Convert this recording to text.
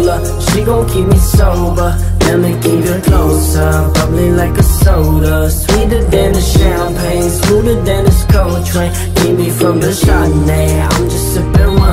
controller. She gon' keep me sober. Let me keep it closer. Bubbly like a soda, sweeter than the champagne, smoother than this Coltrane. Keep me from the Chardonnay. I'm just sipping wine.